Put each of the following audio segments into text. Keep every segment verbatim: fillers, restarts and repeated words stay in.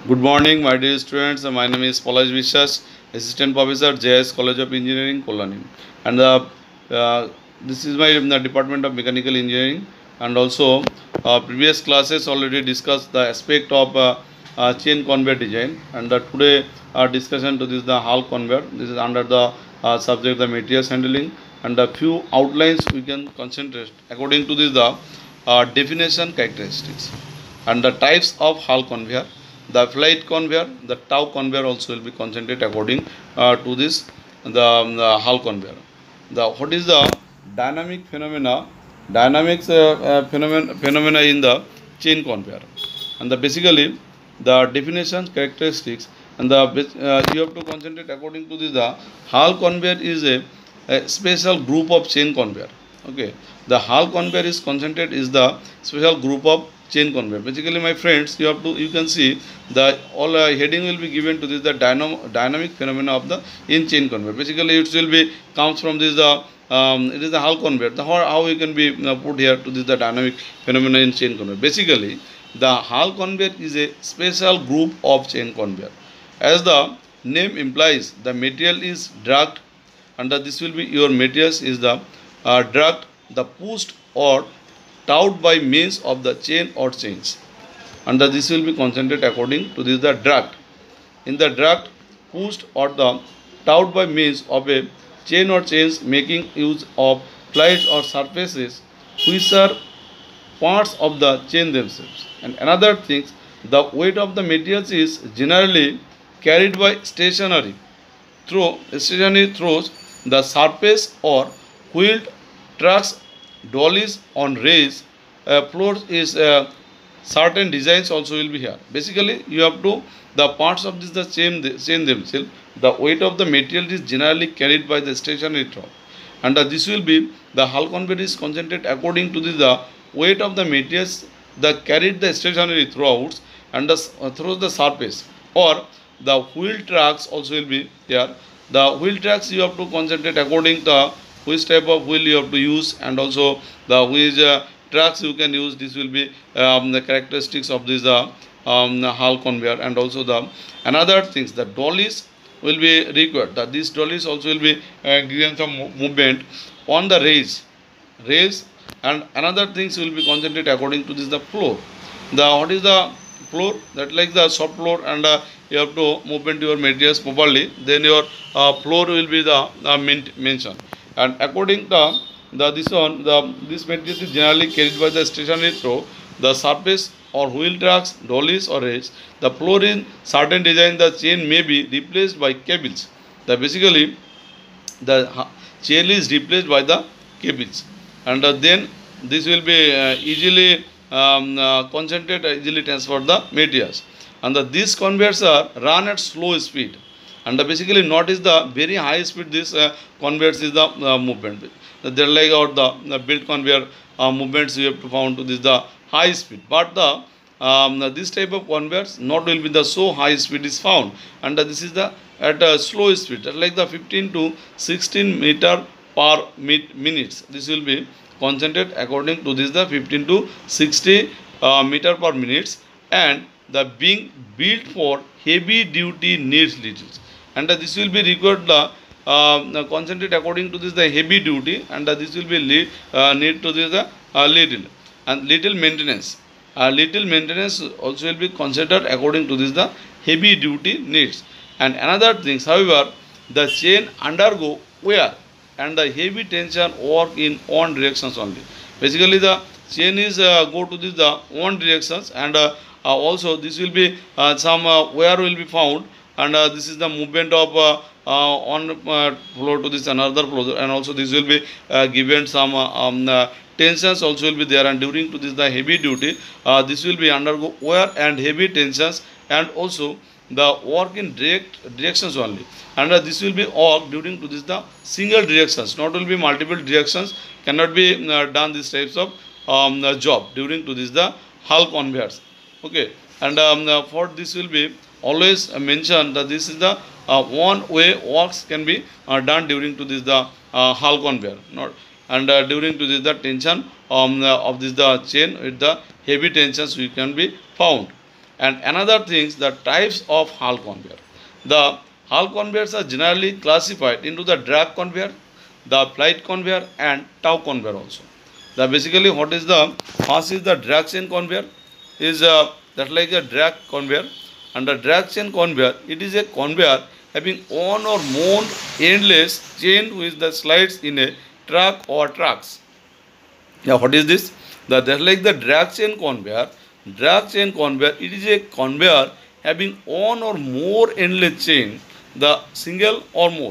Good morning, my dear students. My name is Palaj Vishwas, Assistant Professor, J S College of Engineering, Kolani. And uh, uh, this is my um, the Department of Mechanical Engineering. And also, uh, previous classes already discussed the aspect of uh, uh, chain conveyor design. And uh, today, our discussion to this the Hall conveyor. This is under the uh, subject the materials handling. And a few outlines we can concentrate according to this the uh, definition characteristics and the types of Hall conveyor, the flight conveyor, the tau conveyor also will be concentrated according uh, to this the, um, the Hall conveyor. The what is the dynamic phenomena? Dynamics uh, uh, phenomena phenomena in the chain conveyor, and the basically the definition characteristics and the uh, you have to concentrate according to this the Hall conveyor is a, a special group of chain conveyor. Okay, the Hall conveyor is concentrated is the special group of chain conveyor. Basically, my friends, you have to you can see the all uh, heading will be given to this the dynam dynamic phenomena of the in chain conveyor. Basically, it will be comes from this the um, it is the Hall conveyor. The how, how we can be uh, put here to this the dynamic phenomena in chain conveyor. Basically, the Hall conveyor is a special group of chain conveyor. As the name implies, the material is dragged, and the, this will be your materials is the uh, dragged, the pushed or towed by means of the chain or chains, and the, this will be concentrated according to this the dragged. In the dragged, pushed or the towed by means of a chain or chains, making use of flights or surfaces which are parts of the chain themselves. And another thing, the weight of the materials is generally carried by stationary through stationary throws the surface or wheeled trucks, dollies on rails uh, floors is uh, certain designs also will be here. Basically, you have to the parts of this the chain chain themselves. The weight of the material is generally carried by the stationary throw, and uh, this will be the Hall conveyor is concentrated according to this the weight of the materials that carried the stationary throughout and the, uh, through the surface, or the wheel tracks also will be here. The wheel tracks you have to concentrate according to which type of wheel you have to use, and also the which uh, tracks you can use. This will be um, the characteristics of this uh, um, Hall conveyor. And also the another things, the dollies will be required. That these dollies also will be uh, given some movement on the rails rails and another things will be concentrated according to this the floor. The what is the floor? That like the soft floor, and uh, you have to movement your materials properly, then your uh, floor will be the uh, mentioned. And according to the this one, the this material is generally carried by the stationary throw the surface or wheel tracks, dollies or rails. The floor in certain design the chain may be replaced by cables. The basically the chain is replaced by the cables, and uh, then this will be uh, easily um, uh, concentrate, uh, easily transfer the materials. And the, these conveyors are run at slow speed, and uh, basically not is the very high speed this uh, conveyors is the uh, movement. They are like out the, the built conveyor uh, movements you have to found to this the high speed, but the um, this type of conveyors not will be the so high speed is found, and uh, this is the at a slow speed like the fifteen to sixteen meter per minutes. This will be concentrated according to this the fifteen to sixty uh, meter per minutes, and the being built for heavy duty needs little, and uh, this will be required the uh, concentrate according to this the heavy duty, and uh, this will be lead, uh, need to this the uh, little and little maintenance. Uh, little maintenance also will be considered according to this the heavy duty needs. And another things, however, the chain undergo wear and the heavy tension work in one directions only. Basically, the chain is uh, go to this the one directions, and uh, uh, also this will be uh, some uh, wear will be found, and uh, this is the movement of uh, uh, one uh, floor to this another floor, and also this will be uh, given some uh, um, uh, tensions also will be there, and during to this the heavy duty uh, this will be undergo wear and heavy tensions, and also the work in direct directions only, and uh, this will be work during to this the single directions, not will be multiple directions, cannot be uh, done these types of um, uh, job during to this the Hall conveyors. Okay, and um, uh, for this will be always uh, mentioned that this is the uh, one way works can be uh, done during to this the uh, Hall conveyor, not and uh, during to this the tension um, uh, of this the chain with the heavy tensions we can be found. And another things, the types of hall conveyor. The hall conveyors are generally classified into the drag conveyor, the flight conveyor, and tow conveyor also. The basically what is the first is the drag chain conveyor is uh, that like a drag conveyor, and the drag chain conveyor, it is a conveyor having one or more endless chain with the slides in a truck or trucks. Now what is this? The just like the drag chain conveyor, drag chain conveyor, it is a conveyor having one or more endless chain, the single or more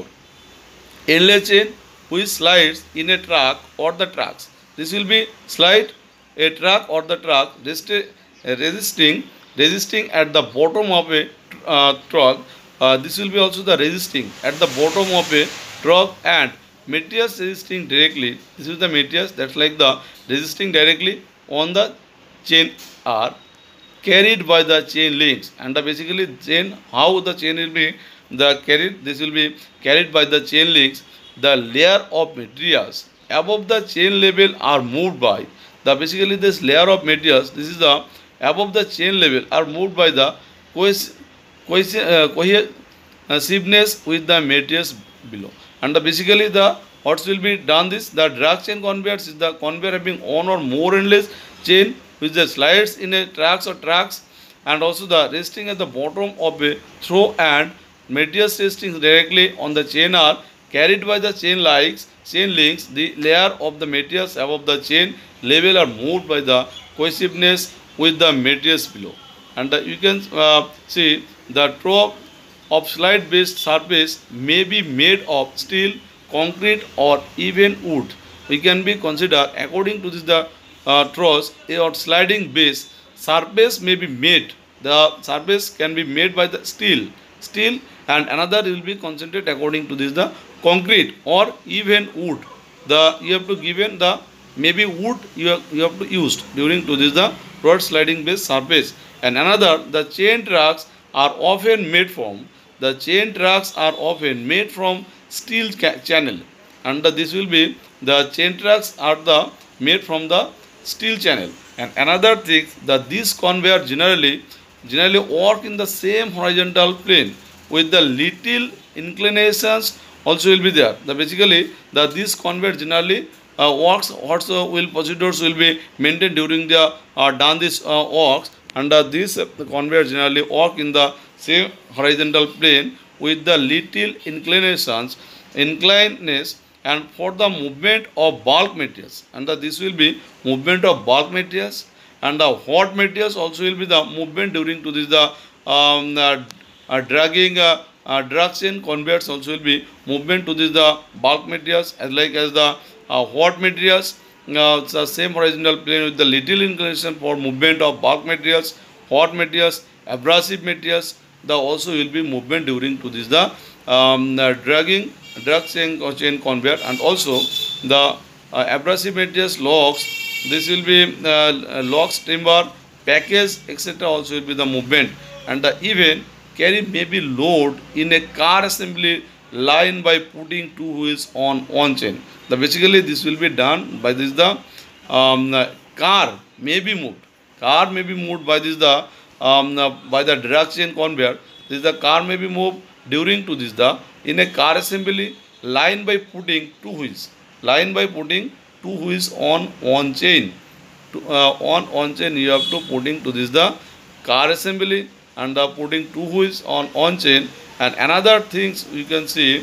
endless chain which slides in a truck or the trucks. This will be slide a truck or the truck resti- resisting resisting at the bottom of a uh, truck. Uh, this will be also the resisting at the bottom of a truck, and materials resisting directly. This is the materials that's like the resisting directly on the chain are carried by the chain links, and the basically chain, how the chain will be the carried, this will be carried by the chain links. The layer of materials above the chain level are moved by the basically this layer of materials, this is the above the chain level are moved by the cohes- cohes- uh, cohesiveness with the materials below. And the basically the what will be done this, the drag chain conveyors is the conveyor having one or more endless chain which the slides in a tracks or tracks, and also the resting at the bottom of a throw, and materials resting directly on the chain are carried by the chain links. Chain links, the layer of the materials above the chain level are moved by the cohesiveness with the materials below. And uh, you can uh, see the throw of slide based surface may be made of steel, concrete, or even wood. We can be considered according to this the uh, truss or sliding base surface may be made. The surface can be made by the steel, steel, and another will be concentrated according to this the concrete or even wood. The you have to given the maybe wood you have, you have to used during to this the road sliding base surface, and another the chain tracks are often made from the chain tracks are often made from steel ca- channel, and the, this will be the chain tracks are the made from the steel channel. And another thing that this conveyor generally generally work in the same horizontal plane with the little inclinations also will be there. The basically the this conveyor generally uh, works also will procedures will be maintained during the uh, done this uh, works, and uh, this uh, conveyor generally work in the same horizontal plane with the little inclinations inclinations and for the movement of bulk materials, and the, this will be movement of bulk materials, and the hot materials also will be the movement during to this the um, uh, uh, dragging uh, uh, drag chain conveyors also will be movement to this the bulk materials as like as the uh, hot materials. Uh, it's the same horizontal plane with the little inclination for movement of bulk materials, hot materials, abrasive materials. The also will be movement during to this the um, uh, dragging drag chain or chain conveyor, and also the uh, abrasive materials logs. This will be uh, logs, timber, package, et cetera. Also will be the movement, and the even carry may be load in a car assembly line by putting two wheels on one chain. The basically this will be done by this the um, uh, car may be moved. Car may be moved by this the um, uh, by the drag chain conveyor. This the car may be moved during to this the in a car assembly line by putting two wheels. Line by putting two wheels on one chain. To, uh, on one chain you have to putting to this the car assembly, and uh, putting two wheels on on chain. And another things you can see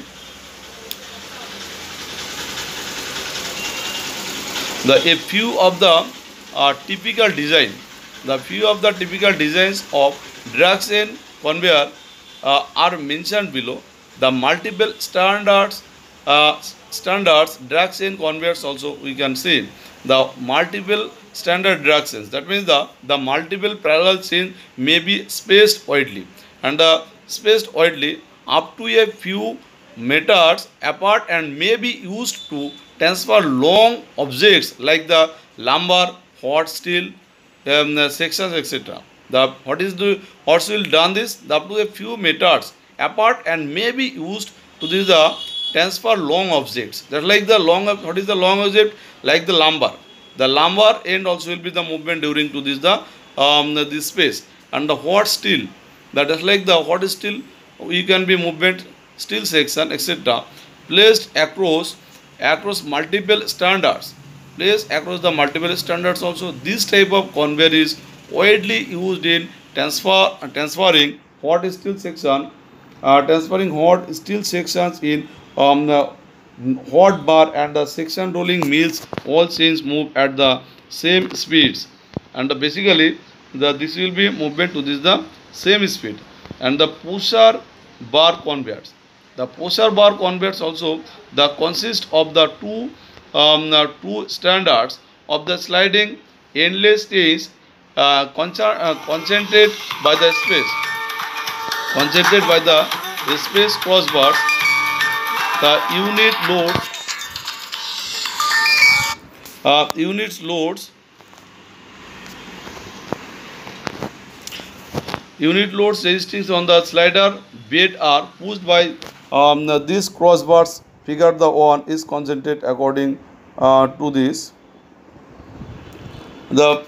the a few of the uh, typical design, the few of the typical designs of drag chain conveyor uh, are mentioned below. The multiple standards uh, standards drag chain conveyors also we can see the multiple standard drag chains. That means the the multiple parallel chain may be spaced widely, and uh, spaced widely up to a few meters apart, and may be used to transfer long objects like the lumber, hot steel um, uh, sections, et cetera. The what is the what will done this the up to a few meters apart, and may be used to this the transfer long objects. That like the long what is the long object like the lumber. The lumber end also will be the movement during to this the um, this space, and the hot steel, that is like the hot steel, you can be movement steel section, etc., placed across across multiple standards, placed across the multiple standards also. This type of conveyor is widely used in transfer transferring hot steel section, uh, transferring hot steel sections in um, the hot bar and the section rolling mills. All chains move at the same speeds, and the basically the this will be movement to this the same speed. And the pusher bar conveyors, the pusher bar conveyors also, the consist of the two um, uh, two standards of the sliding endless chains, uh, concentrate uh, concentrated by the space concentrated by the space crossbars. The unit loads uh, units loads unit loads resistance on the slider bed are pushed by um, these crossbars. Figure the one is concentrated according uh, to this. The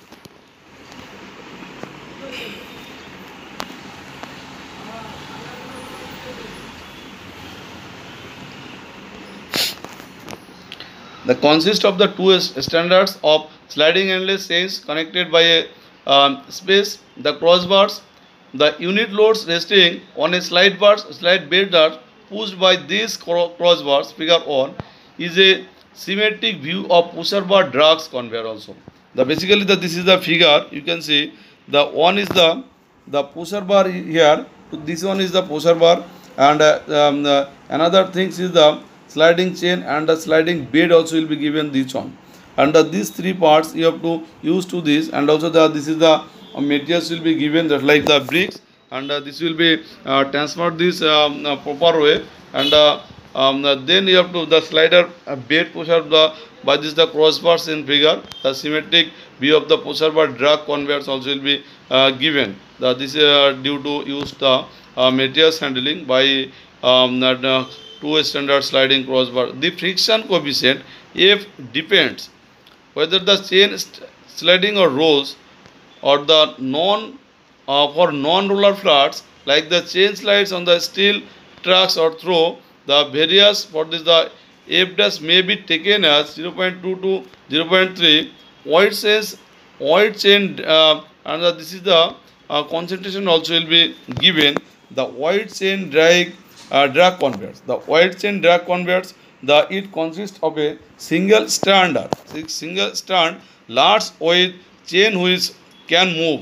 The consist of the two standards of sliding endless chains connected by a um, space, the crossbars. The unit loads resting on a slide bar, slide bed are pushed by these crossbars. Figure one is a symmetric view of pusher bar drugs conveyor also. The basically the this is the figure. You can see the one is the the pusher bar here. This one is the pusher bar, and uh, um, the another things is the sliding chain, and the sliding bed also will be given this one. And uh, these three parts you have to use to this, and also the this is the uh, materials will be given, that like the bricks, and uh, this will be uh, transferred this um, uh, proper way. And uh, um, uh, then you have to the slider uh, bed pusher the by this the crossbars in figure. The symmetric view of the pusher bar drag conveyors also will be uh, given. The, this is uh, due to use the uh, materials handling by um, uh, two standard sliding crossbar. The friction coefficient F depends whether the chain sliding or rolls, or the non uh, for non-roller flats like the chain slides on the steel tracks or throw. The various for this the F dash may be taken as zero point two to zero point three. Wide says wide chain uh, and the, this is the uh, concentration also will be given. The wide chain drag uh, drag conveyors. The wide chain drag conveyors, the it consists of a single strand, single strand large weight chain which can move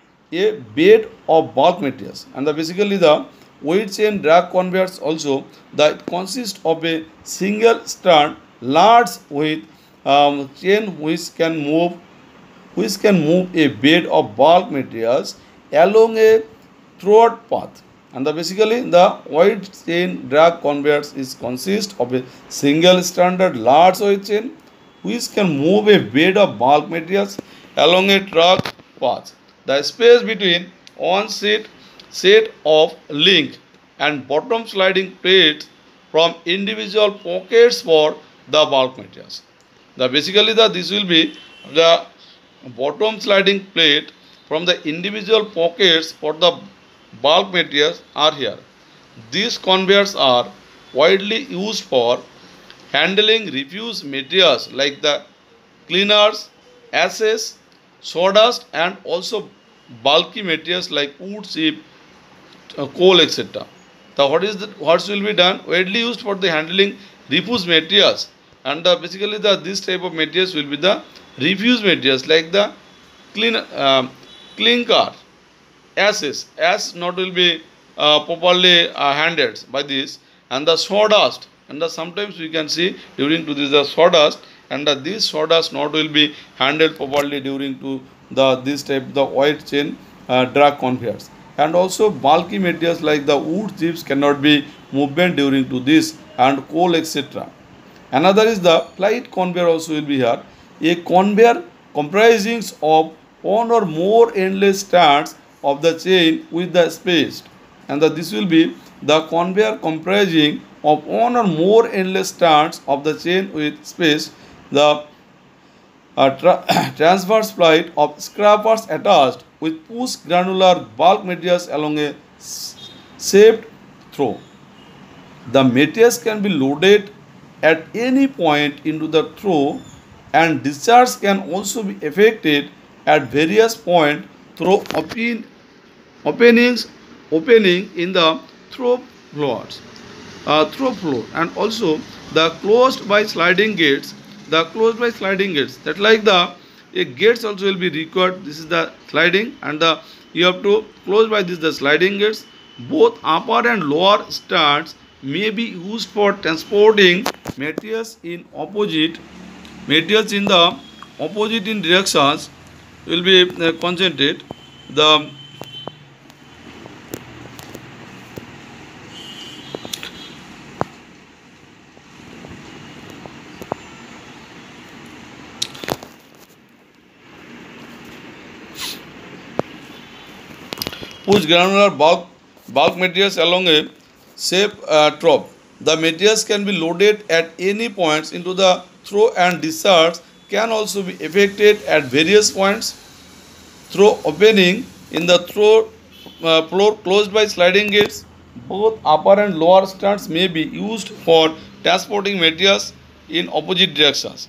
a bed of bulk materials. And the basically the wide chain drag conveyors also, that consists of a single strand large with um, chain which can move which can move a bed of bulk materials along a throughout path. And the basically the wide chain drag conveyors is consist of a single standard large weight chain which can move a bed of bulk materials along a track path. The space between one set set of link and bottom sliding plates from individual pockets for the bulk materials. The basically the this will be the bottom sliding plate from the individual pockets for the bulk materials are here. These conveyors are widely used for handling refuse materials like the cleaners, ashes, sawdust, and also bulky materials like wood, chip, uh, coal, et cetera. The what is the, what will be done? Widely used for the handling refuse materials, and the basically the this type of materials will be the refuse materials like the clean uh, clinker, ashes, ash not will be uh, properly uh, handled by this, and the sawdust, and the sometimes we can see during to this the sawdust, and the this sawdust not will be handled properly during to the this type the wide chain uh, drag conveyors. And also bulky materials like the wood chips cannot be movement during to this, and coal, et cetera. Another is the flight conveyor also will be here. A conveyor comprising of one or more endless strands of the chain with the spaced, and the, this will be the conveyor comprising of one or more endless strands of the chain with space. The uh, tra transverse flight of scrappers attached with push granular bulk materials along a s- shaped throw. The materials can be loaded at any point into the throw, and discharge can also be effected at various points through open, openings opening in the throw floors uh, through floor, and also the closed by sliding gates. The closed by sliding gates, that like the a gates also will be required. This is the sliding, and the you have to close by this the sliding gates. Both upper and lower stands may be used for transporting materials in opposite materials in the opposite in directions will be uh, concentrate. The push granular bulk, bulk materials along a shape uh, trough. The materials can be loaded at any points into the throw, and discharge can also be effected at various points through opening in the throw uh, floor closed by sliding gates. Both upper and lower stands may be used for transporting materials in opposite directions.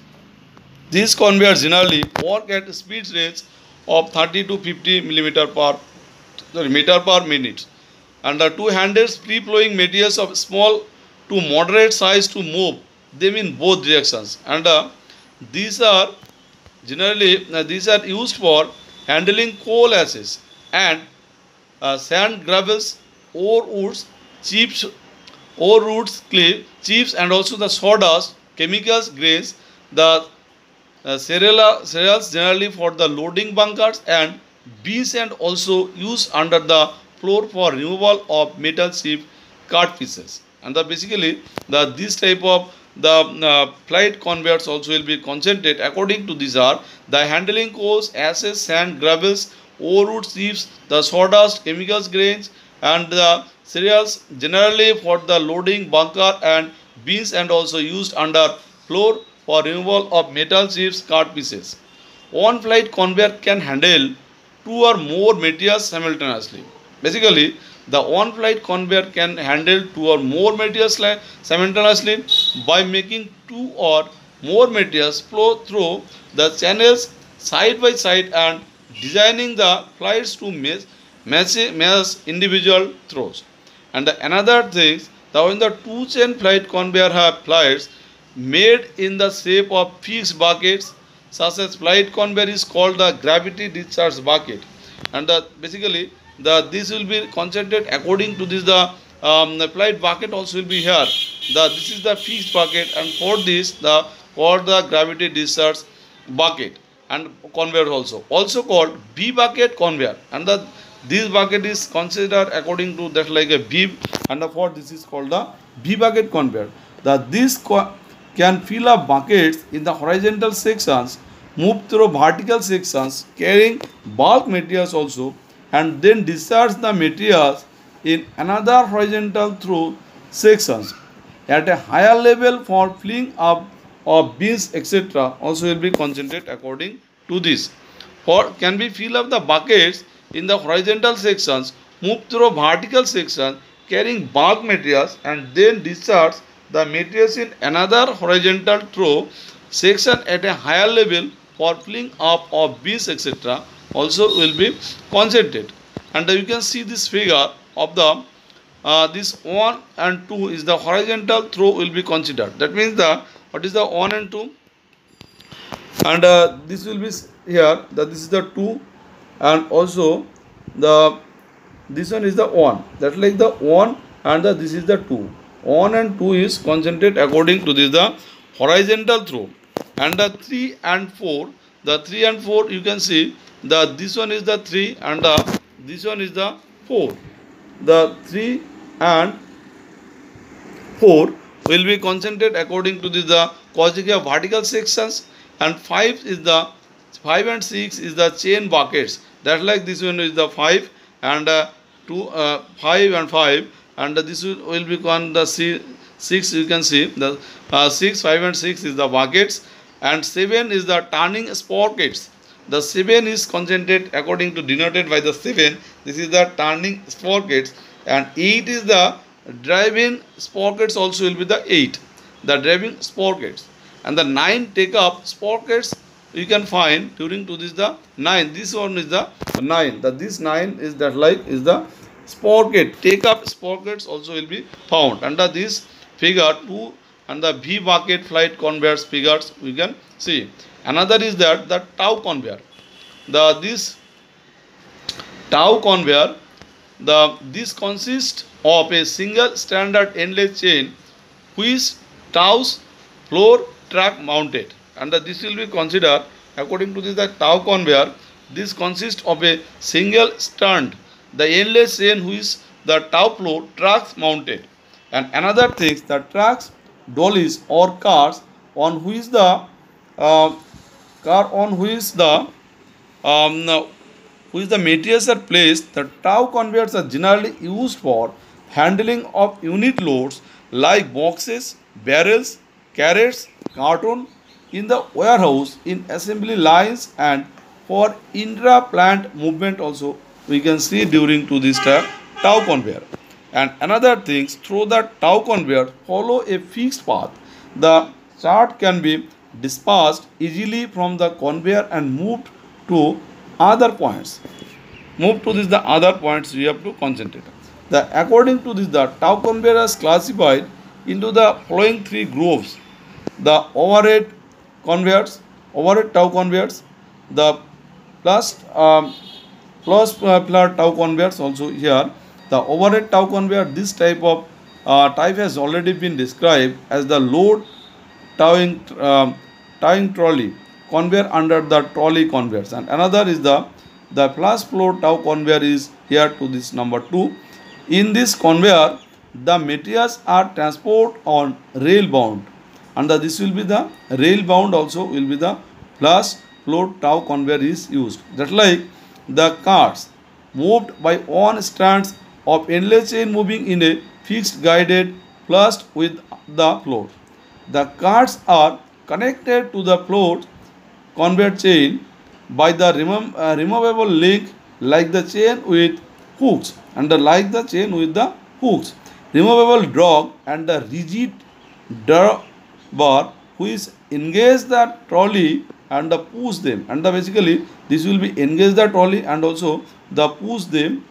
These conveyors generally work at speed range of thirty to fifty millimeter per sorry, meter per minute, and the two handles free flowing materials of small to moderate size to move them in both directions, and uh, these are generally uh, these are used for handling coal ashes and uh, sand gravels, ore woods, chips, ore roots, clay, chips, and also the sawdust, chemicals, grains, the uh, cereal- cereals generally for the loading bunkers and beams, and also used under the floor for removal of metal sheet cart pieces. And the basically the this type of the uh, flight conveyors also will be concentrated according to these are the handling coals, ashes, sand, gravels, ore roots, chips, the sawdust, chemicals, grains, and the cereals generally for the loading bunker and beams, and also used under floor for removal of metal chips, cart pieces. One flight conveyor can handle two or more materials simultaneously. Basically, the one flight conveyor can handle two or more materials simultaneously by making two or more materials flow through the channels side by side and designing the flights to match, match, match individual throws. And the another thing, the when the two chain flight conveyor have flights made in the shape of fixed buckets, such as flight conveyor is called the gravity discharge bucket, and the basically the this will be concentrated according to this the um, the flight bucket also will be here. The this is the fixed bucket, and for this the called the gravity discharge bucket and conveyor also also called V bucket conveyor, and the this bucket is considered according to that like a V, and the for this is called the V bucket conveyor. The this co- can fill up buckets in the horizontal sections, move through vertical sections carrying bulk materials also, and then discharge the materials in another horizontal through sections at a higher level for filling up of beams, etc. also will be concentrated according to this. For can be fill up the buckets in the horizontal sections, move through vertical sections carrying bulk materials, and then discharge the materials in another horizontal through section at a higher level for filling up of beams, etc. also will be concentrated. And you can see this figure of the uh, this one and two is the horizontal throw will be considered. That means the what is the one and two, and uh, this will be here that this is the two, and also the this one is the one, that like the one, and the this is the two. One and two is concentrated according to this the horizontal throw, and the three and four, the three and four you can see the this one is the three, and the this one is the four. The three and four will be concentrated according to this the caustics of vertical sections, and five is the five and six is the chain buckets, that like this one is the five, and uh, two uh, five and five, and uh, this will, will become the C, six you can see the uh, six, five and six is the buckets, and seven is the turning sprockets. the seven is concentrated according to denoted by the seven. This is the turning sprockets, and eight is the driving sprockets, also will be the eight, the driving sprockets. And the nine take up sprockets you can find during to this the nine. This one is the nine. The this nine is that like is the sprocket. Take up sprockets also will be found under this figure two, and the V bucket flight conveyors figures we can see. Another is that the tau conveyor. The this tau conveyor, the this consists of a single standard endless chain which tau's floor track mounted, and this will be considered according to this the tau conveyor. This consists of a single strand, the endless chain which the tau floor tracks mounted, and another things the tracks, dollies or cars on which the uh, car on which the um, which the materials are placed. The tau conveyors are generally used for handling of unit loads like boxes, barrels, carrots, carton in the warehouse, in assembly lines, and for intra-plant movement also we can see during to this tau conveyor. And another things, through the tau conveyor follow a fixed path. The chart can be dispatched easily from the conveyor and moved to other points. Move to this the other points we have to concentrate. The according to this the tau conveyor is classified into the following three groups: the overhead conveyors, overhead tau conveyors, the plus um, plus uh, plus tau conveyors also here. The overhead tau conveyor, this type of uh, type has already been described as the load towing uh, towing trolley conveyor under the trolley conveyors. And another is the the plus floor tau conveyor is here to this number two. In this conveyor, the materials are transported on rail bound, and the, this will be the rail bound also will be the plus floor tau conveyor is used. Just like the cars moved by one strands of endless chain moving in a fixed guided flush with the floor. The cards are connected to the floor conveyor chain by the remov uh, removable link like the chain with hooks, and the like the chain with the hooks, removable dog, and the rigid bar which engage the trolley and the push them, and the basically this will be engage the trolley and also the push them.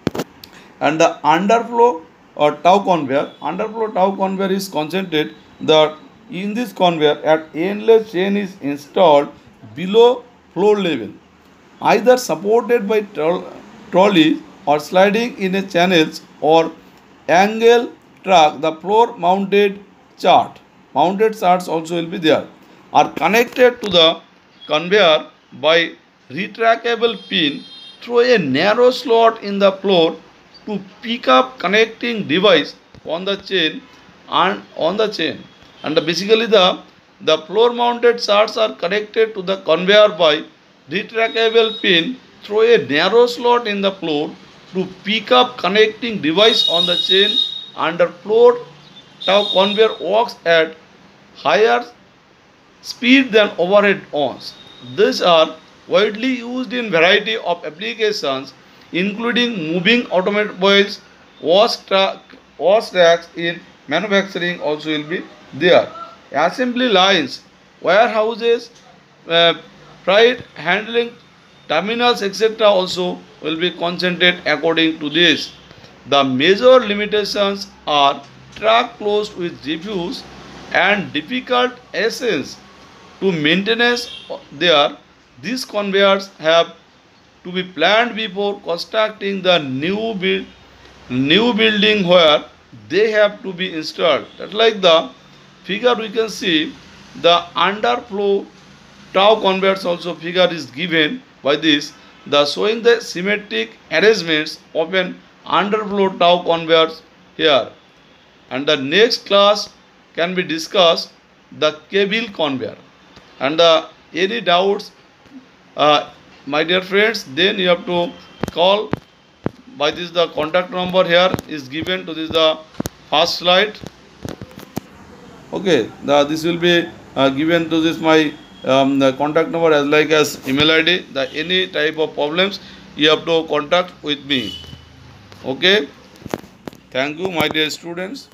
And the underflow or tau conveyor, underflow tau conveyor is concentrated. The in this conveyor an endless chain is installed below floor level, either supported by tro trolleys or sliding in a channels or angle track. The floor mounted chart, mounted charts also will be there, are connected to the conveyor by retractable pin through a narrow slot in the floor to pick up connecting device on the chain and on the chain. And basically the the floor mounted charts are connected to the conveyor by retractable pin through a narrow slot in the floor to pick up connecting device on the chain. Under floor tau conveyor works at higher speed than overhead ones. These are widely used in variety of applications including moving automobiles, wash truck, wash racks in manufacturing also will be there. Assembly lines, warehouses, uh, freight handling terminals, et cetera also will be concentrated according to this. The major limitations are track closed with refuse and difficult access to maintenance there. These conveyors have to be planned before constructing the new build, new building where they have to be installed. That's like the figure we can see the underflow tau conveyors also figure is given by this, the showing the symmetric arrangements of an underflow tau conveyors here. And the next class can be discussed the cable conveyor. And the any doubts uh, my dear friends, then you have to call by this the contact number here is given to this the first slide. Okay, the this will be uh, given to this my um, the contact number as like as email I D. The any type of problems you have to contact with me. Okay. Thank you, my dear students.